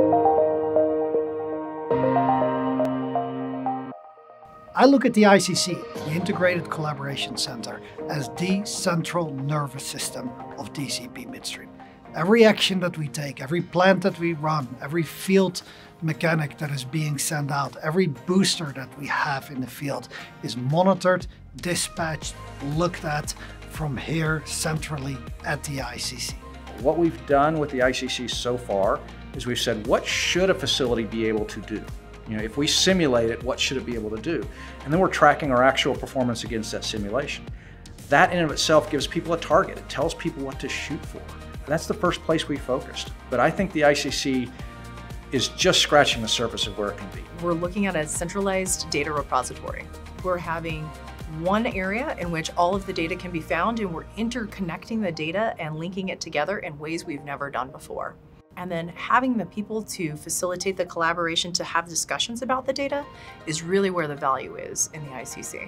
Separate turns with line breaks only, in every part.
I look at the ICC, the Integrated Collaboration Center, as the central nervous system of DCP Midstream. Every action that we take, every plant that we run, every field mechanic that is being sent out, every booster that we have in the field is monitored, dispatched, looked at from here centrally at the ICC.
What we've done with the ICC so far is we've said, what should a facility be able to do? You know, if we simulate it, what should it be able to do? And then we're tracking our actual performance against that simulation. That in and of itself gives people a target. It tells people what to shoot for. That's the first place we focused. But I think the ICC is just scratching the surface of where it can be.
We're looking at a centralized data repository. We're having one area in which all of the data can be found, and we're interconnecting the data and linking it together in ways we've never done before. And then having the people to facilitate the collaboration to have discussions about the data is really where the value is in the ICC.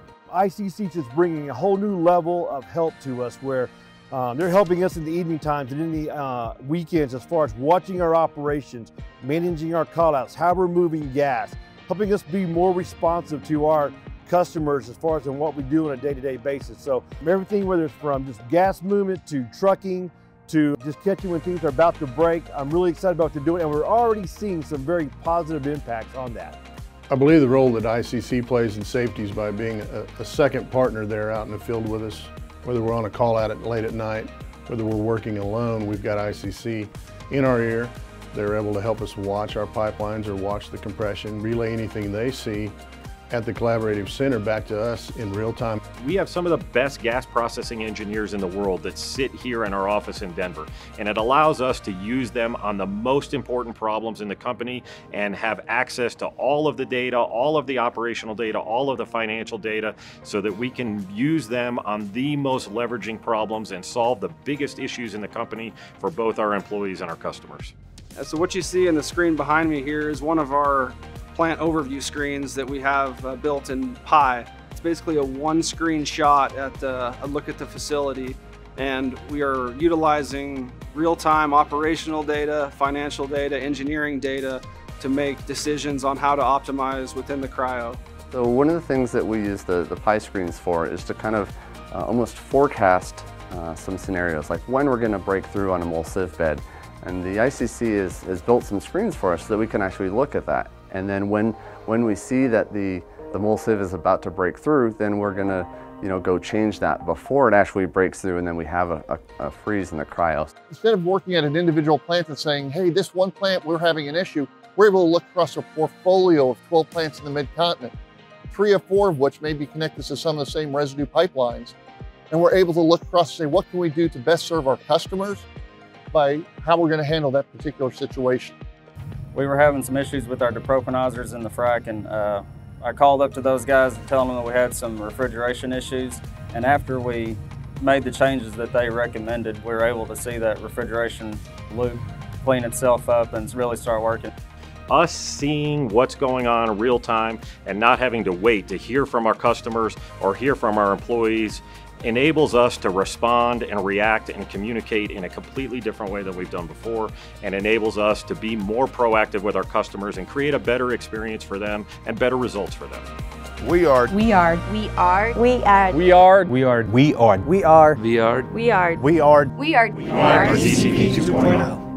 ICC is just bringing a whole new level of help to us where they're helping us in the evening times and in the weekends as far as watching our operations, managing our callouts, how we're moving gas, helping us be more responsive to our customers as far as in what we do on a day-to-day basis. So everything, whether it's from just gas movement to trucking, to just catching when things are about to break. I'm really excited about what they're doing, and we're already seeing some very positive impacts on that.
I believe the role that ICC plays in safety is by being a second partner there out in the field with us. Whether we're on a call out late at night, whether we're working alone, we've got ICC in our ear. They're able to help us watch our pipelines or watch the compression, relay anything they see at the Collaborative Center back to us in real time.
We have some of the best gas processing engineers in the world that sit here in our office in Denver, and it allows us to use them on the most important problems in the company and have access to all of the data, all of the operational data, all of the financial data, so that we can use them on the most leveraging problems and solve the biggest issues in the company for both our employees and our customers.
So what you see in the screen behind me here is one of our plant overview screens that we have built in Pi. It's basically a one-screen shot at a look at the facility, and we are utilizing real-time operational data, financial data, engineering data to make decisions on how to optimize within the cryo.
So one of the things that we use the Pi screens for is to kind of almost forecast some scenarios, like when we're going to break through on a MOL-SIV bed. And the ICC has built some screens for us so that we can actually look at that. And then when we see that the MOL-SIV is about to break through, then we're going to go change that before it actually breaks through, and then we have a freeze in the cryo.
Instead of working at an individual plant and saying, hey, this one plant, we're having an issue, we're able to look across a portfolio of 12 plants in the mid-continent, 3 or 4 of which may be connected to some of the same residue pipelines. And we're able to look across and say, what can we do to best serve our customers by how we're going to handle that particular situation.
We were having some issues with our depropanizers in the frac, and I called up to those guys and telling them that we had some refrigeration issues. And after we made the changes that they recommended, we were able to see that refrigeration loop clean itself up and really start working.
Us seeing what's going on in real time and not having to wait to hear from our customers or hear from our employees enables us to respond and react and communicate in a completely different way than we've done before, and enables us to be more proactive with our customers and create a better experience for them and better results for them.
We are.
We are.
We are.
We are.
We are.
We are.
We are.
We are.
We are.
We are.
We are.
We are.
We are.
DCP 2.0.